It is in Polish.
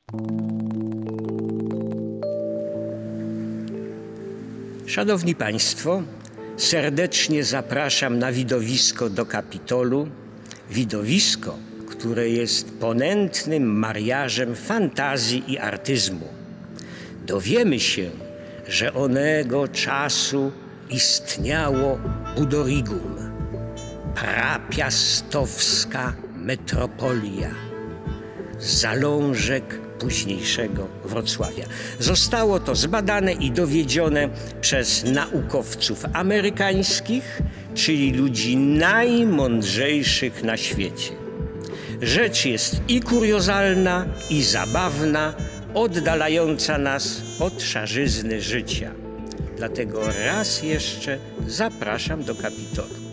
Szanowni Państwo, serdecznie zapraszam na widowisko do Kapitolu. Widowisko, które jest ponętnym mariażem fantazji i artyzmu. Dowiemy się, że onego czasu istniało Budorigum, prapiastowska metropolia, zalążek późniejszego Wrocławia. Zostało to zbadane i dowiedzione przez naukowców amerykańskich, czyli ludzi najmądrzejszych na świecie. Rzecz jest i kuriozalna, i zabawna, oddalająca nas od szarzyzny życia. Dlatego raz jeszcze zapraszam do Kapitolu.